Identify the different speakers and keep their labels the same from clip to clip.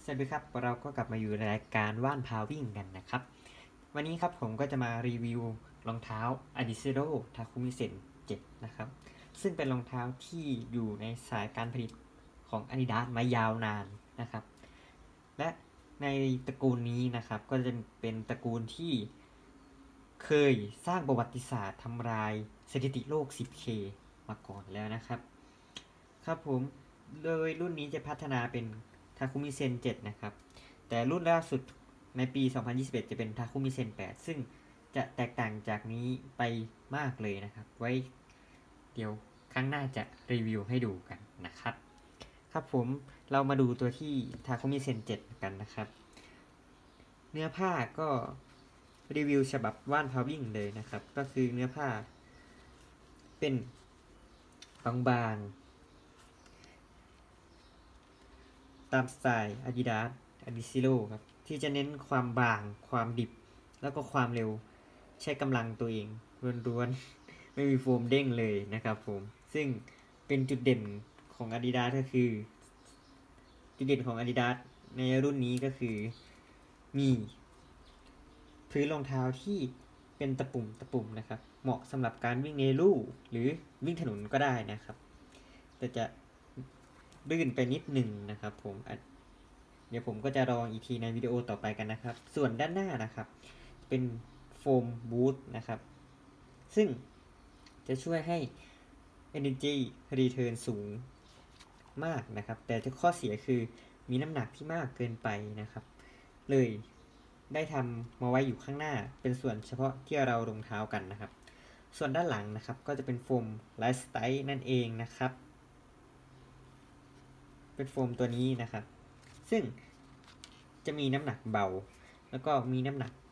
Speaker 1: สวัสดีครับเราก็กลับมาอยู่ในรายการว่านพาวิ่งกันนะครับวันนี้ครับผมก็จะมารีวิวรองเท้า Adizero Takumi Sen 7นะครับซึ่งเป็นรองเท้าที่อยู่ในสายการผลิตของ Adidas มายาวนานนะครับและในตระกูลนี้นะครับก็จะเป็นตระกูลที่เคยสร้างประวัติศาสตร์ทำลายสถิติโลก 10K มาก่อนแล้วนะครับครับผมโดยรุ่นนี้จะพัฒนาเป็น Takumi Sen 7นะครับแต่รุ่นล่าสุดในปี 2021 จะเป็น Takumi Sen 8ซึ่งจะแตกต่างจากนี้ไปมากเลยนะครับไว้เดี๋ยวครั้งหน้าจะรีวิวให้ดูกันนะครับครับผมเรามาดูตัวที่ Takumi Sen 7กันนะครับเนื้อผ้าก็รีวิวฉบับว่านพาวิ่งเลยนะครับก็คือเนื้อผ้าเป็นบางๆตามสไตล์ Adidas Adizero ครับที่จะเน้นความบางความดิบแล้วก็ความเร็วใช้กำลังตัวเองล้วนๆไม่มีโฟมเด้งเลยนะครับผมซึ่งเป็นจุดเด่นของ Adidas ก็คือจุดเด่นของ Adidas ในรุ่นนี้ก็คือมีพื้นรองเท้าที่เป็นตะปุ่มนะครับเหมาะสำหรับการวิ่งในลู่หรือวิ่งถนนก็ได้นะครับแต่จะลื่นไปนิดหนึ่งนะครับผมเดี๋ยวผมก็จะลองอีกทีในวิดีโอต่อไปกันนะครับส่วนด้านหน้านะครับเป็นโฟมบูทนะครับซึ่งจะช่วยให้ Energy Return สูงมากนะครับแต่ข้อเสียคือมีน้ำหนักที่มากเกินไปนะครับเลยได้ทำมาไว้อยู่ข้างหน้าเป็นส่วนเฉพาะที่เรารองเท้ากันนะครับส่วนด้านหลังนะครับก็จะเป็นโฟมไลฟ์สไตล์นั่นเองนะครับเป็นโฟมตัวนี้นะครับซึ่งจะมีน้ำหนักเบาแล้วก็มีน้ำหนัก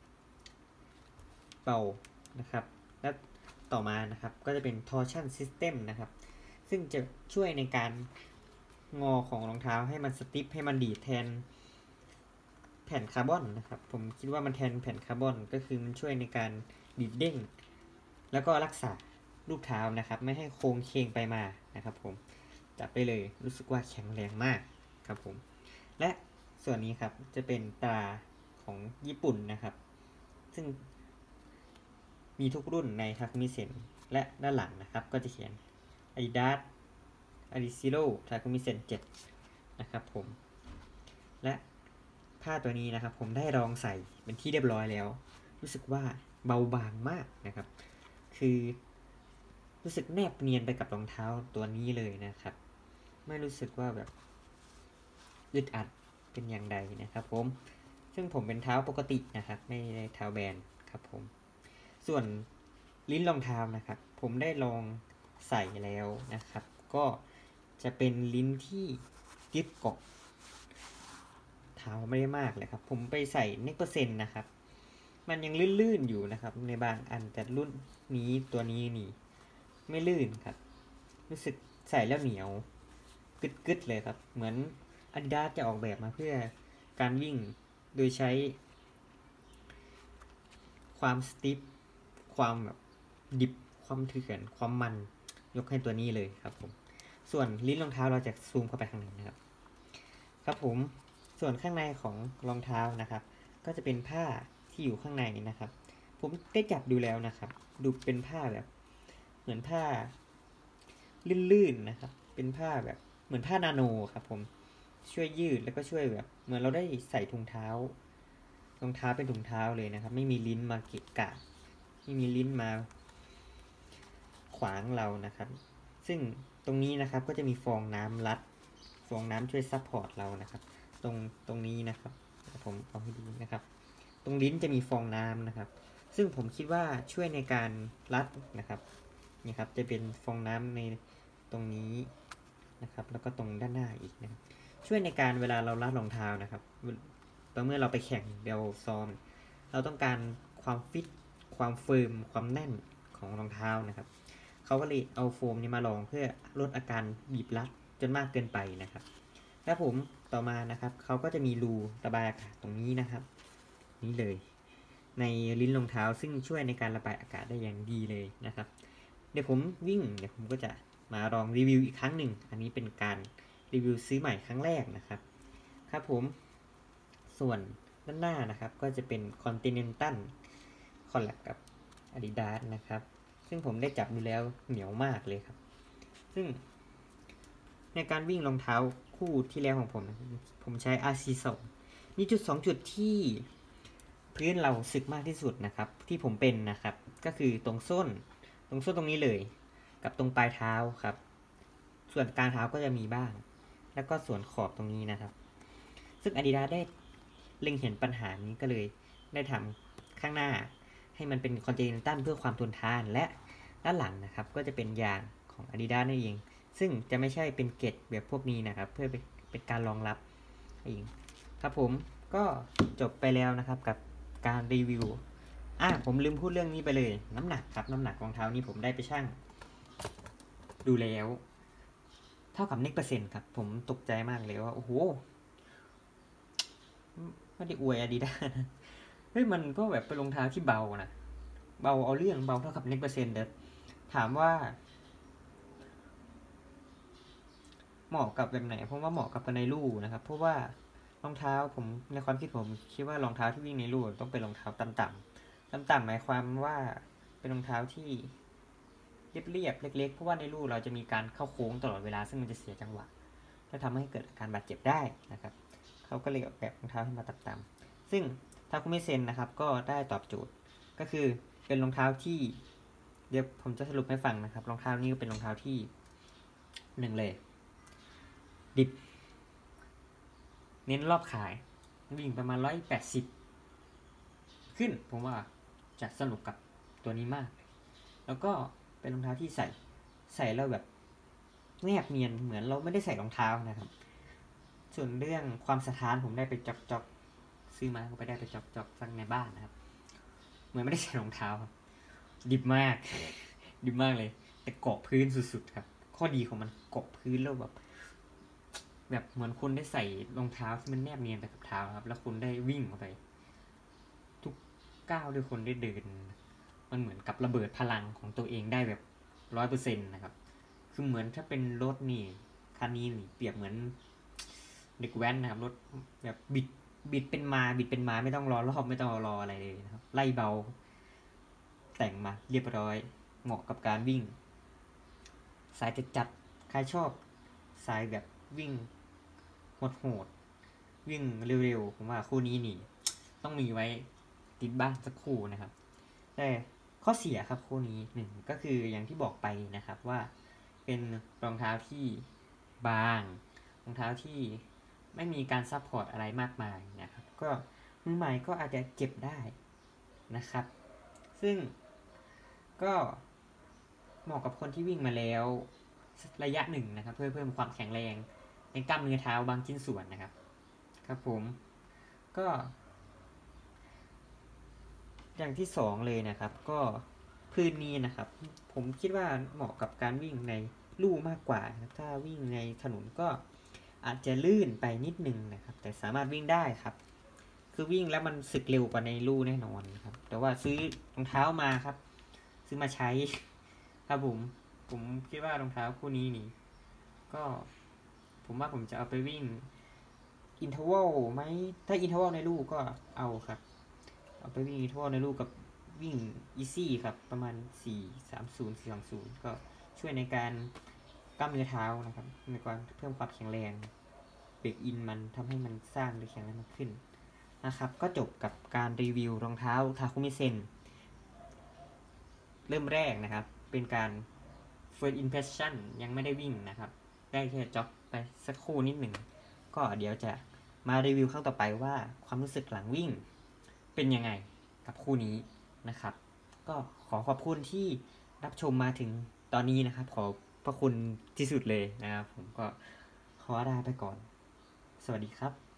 Speaker 1: เบานะครับและต่อมานะครับก็จะเป็น torsion system นะครับซึ่งจะช่วยในการงอของรองเท้าให้มันสติฟให้มันดีดแทนแผ่นคาร์บอนนะครับผมคิดว่ามันแทนแผ่นคาร์บอนก็คือมันช่วยในการดีดเด้งแล้วก็รักษาลูกเท้านะครับไม่ให้โค้งเคงไปมานะครับผมจับไปเลยรู้สึกว่าแข็งแรงมากครับผมและส่วนนี้ครับจะเป็นตราของญี่ปุ่นนะครับซึ่งมีทุกรุ่นในทักมิเซนและด้านหลังนะครับก็จะเขียน Adidas Adizero Takumi Sen 7นะครับผมและผ้าตัวนี้นะครับผมได้ลองใส่เป็นที่เรียบร้อยแล้วรู้สึกว่าเบาบางมากนะครับคือรู้สึกแนบเนียนไปกับรองเท้าตัวนี้เลยนะครับไม่รู้สึกว่าแบบอึดอัดเป็นอย่างใดนะครับผมซึ่งผมเป็นเท้าปกตินะครับไม่ได้เท้าแบนครับผมส่วนลิ้นรองเท้านะครับผมได้ลองใส่แล้วนะครับก็จะเป็นลิ้นที่ยึดเกาะเท้าไม่ได้มากเลยครับผมไปใส่เน็กเปอร์เซ็นต์นะครับมันยังลื่นๆอยู่นะครับในบางอันแต่รุ่นนี้ตัวนี้นี่ไม่ลื่นครับรู้สึกใส่แล้วเหนียวกึดๆเลยครับเหมือน Adidas จะออกแบบมาเพื่อการวิ่งโดยใช้ความสติฟความแบบดิบความเถื่อนความมันยกให้ตัวนี้เลยครับผมส่วนลิ้นรองเท้าเราจะซูมเข้าไปข้างในนะครับครับผมส่วนข้างในของรองเท้านะครับก็จะเป็นผ้าที่อยู่ข้างในนะครับผมได้จับดูแล้วนะครับดูเป็นผ้าแบบเหมือนผ้าลื่นๆนะครับเป็นผ้าแบบเหมือนผ้านาโนครับผมช่วยยืดแล้วก็ช่วยแบบเหมือนเราได้ใส่ถุงเท้ารองเท้าเป็นถุงเท้าเลยนะครับไม่มีลิ้นมาเกะกะไม่มีลิ้นมาขวางเรานะครับซึ่งตรงนี้นะครับก็จะมีฟองน้ำรัดฟองน้ำช่วยซัพพอร์ตเรานะครับตรงนี้นะครับผมเอาให้ดูนะครับตรงลิ้นจะมีฟองน้ำนะครับซึ่งผมคิดว่าช่วยในการรัดนะครับนี่ครับจะเป็นฟองน้ำในตรงนี้นะครับแล้วก็ตรงด้านหน้าอีกนะครับช่วยในการเวลาเรารัดรองเท้านะครับตอนเมื่อเราไปแข่งเดลซ้อมเราต้องการความฟิตความเฟิร์มความแน่นของรองเท้านะครับเขาก็เลยเอาโฟมนี้มาลองเพื่อลดอาการบีบรัดจนมากเกินไปนะครับแล้วผมต่อมานะครับเขาก็จะมีรูระบายอากาศตรงนี้นะครับนี่เลยในลิ้นรองเท้าซึ่งช่วยในการระบายอากาศได้อย่างดีเลยนะครับเดี๋ยวผมก็จะมาลองรีวิวอีกครั้งหนึ่งอันนี้เป็นการรีวิวซื้อใหม่ครั้งแรกนะครับครับผมส่วนด้านหน้านะครับก็จะเป็น Continental คอลแลบกับ Adidas นะครับซึ่งผมได้จับดูแล้วเหนียวมากเลยครับซึ่งในการวิ่งรองเท้าคู่ที่แล้วของผมใช้ RC2 มีจุด2จุดที่พื้นเราสึกมากที่สุดนะครับที่ผมเป็นนะครับก็คือตรงส้นตรงนี้เลยกับตรงปลายเท้าครับส่วนกลางเท้าก็จะมีบ้างแล้วก็ส่วนขอบตรงนี้นะครับซึ่ง Adidas ได้เล็งเห็นปัญหานี้ก็เลยได้ทำข้างหน้าให้มันเป็นคอนติเนนตัลเพื่อความทนทานและด้านหลังนะครับก็จะเป็นยางของ Adidas นั่นเองซึ่งจะไม่ใช่เป็นเกล็ดแบบพวกนี้นะครับเพื่อเป็นการรองรับเองครับผมก็จบไปแล้วนะครับกับการรีวิวผมลืมพูดเรื่องนี้ไปเลยน้ำหนักครับน้ำหนักรองเท้านี้ผมได้ไปชั่งดูแล้วเท่ากับเน็กเปอร์เซ็นต์ครับผมตกใจมากเลยว่าโอ้โหไม่ได้อวยAdidasเฮ้ยมันก็แบบเป็นรองเท้าที่เบานะเบาเอาเรื่องเบาเท่ากับเน็กเปอร์เซ็นต์เด้อถามว่าเหมาะกับแบบไหนผมว่าเหมาะกับในลู่นะครับเพราะว่ารองเท้าผมในความคิดผมคิดว่ารองเท้าที่วิ่งในลู่ต้องเป็นรองเท้าต่ำๆหมายความว่าเป็นรองเท้าที่เรียบๆเล็กๆเพราะว่าในลู่เราจะมีการเข้าโค้งตลอดเวลาซึ่งมันจะเสียจังหวะและทำให้เกิดการบาดเจ็บได้นะครับเขาก็เลยออกแบบรองเท้าให้มาต่ำๆซึ่งทาคุมิเซ็นนะครับก็ได้ตอบโจทย์ก็คือเป็นรองเท้าที่เดี๋ยวผมจะสรุปให้ฟังนะครับรองเท้านี้ก็เป็นรองเท้าที่หนึ่งเลยดิบเน้นรอบขายวิ่งประมาณ180ขึ้นผมว่าจะสนุกกับตัวนี้มากแล้วก็เป็นรองเท้าที่ใส่แล้วแบบแนบเนียนเหมือนเราไม่ได้ใส่รองเท้านะครับส่วนเรื่องความสะท้านผมได้ไปจอกซื้อมาก็ไปได้ไปจอกฟังในบ้านนะครับเหมือนไม่ได้ใส่รองเท้าครับดิบมากดิบมากเลยแต่เกาะพื้นสุดๆครับข้อดีของมันเกาะพื้นแล้วแบบเหมือนคุณได้ใส่รองเท้าที่มันแนบเนียนไปกับเท้าครับแล้วคุณได้วิ่งเข้าไปทุกก้าวด้วยคนได้เดินมันเหมือนกับระเบิดพลังของตัวเองได้แบบ100%นะครับคือเหมือนถ้าเป็นรถนี่คันนี้นี่เปรียบเหมือนเด็กแว้นนะครับรถแบบบิดเป็นมาไม่ต้องรอรอบไม่ต้องรออะไรเลยนะครับไล่เบาแต่งมาเรียบร้อยเหมาะกับการวิ่งสายจัดใครชอบสายแบบวิ่งโหดวิ่งเร็วๆผมว่าคู่นี้นี่ต้องมีไว้ติดบ้านสักคู่นะครับแต่ข้อเสียครับคู่นี้หนึ่งก็คืออย่างที่บอกไปนะครับว่าเป็นรองเท้าที่บางรองเท้าที่ไม่มีการซัพพอร์ตอะไรมากมายนะครับก็มือใหม่ก็อาจจะเจ็บได้นะครับซึ่งก็เหมาะกับคนที่วิ่งมาแล้วระยะหนึ่งนะครับเพื่อเพิ่มความแข็งแรงในกล้ามเนื้อเท้าบางชิ้นส่วนนะครับครับผมก็อย่างที่สองเลยนะครับก็พื้นนี้นะครับผมคิดว่าเหมาะกับการวิ่งในลู่มากกว่านะครับถ้าวิ่งในถนนก็อาจจะลื่นไปนิดนึงนะครับแต่สามารถวิ่งได้ครับคือวิ่งแล้วมันสึกเร็วกว่าในลู่แน่นอนครับแต่ว่าซื้อรองเท้ามาครับซื้อมาใช้ครับผมคิดว่ารองเท้าคู่นี้นี่ก็ผมว่าผมจะเอาไปวิ่งอินเทอร์วัลไหมถ้าอินเทอร์วัลในลู่ก็เอาครับเอาไปวิ่งอินเทอร์วัลในลู่กับวิ่งอีซี่ครับประมาณ430 420ก็ช่วยในการกล้ามเนื้อเท้านะครับในการเพิ่มความแข็งแรงเบรกอินมันทำให้มันสร้างหรือแข็งแรงมากขึ้นนะครับก็จบกับการรีวิวรองเท้าทาคุมิเซ็นเริ่มแรกนะครับเป็นการ first impression ยังไม่ได้วิ่งนะครับได้แค่จ็อกไปสักคู่นิดหนึ่งก็เดี๋ยวจะมารีวิวครั้งต่อไปว่าความรู้สึกหลังวิ่งเป็นยังไงกับคู่นี้นะครับก็ขอขอบคุณที่รับชมมาถึงตอนนี้นะครับขอพระคุณที่สุดเลยนะครับผมก็ขอลาไปก่อนสวัสดีครับ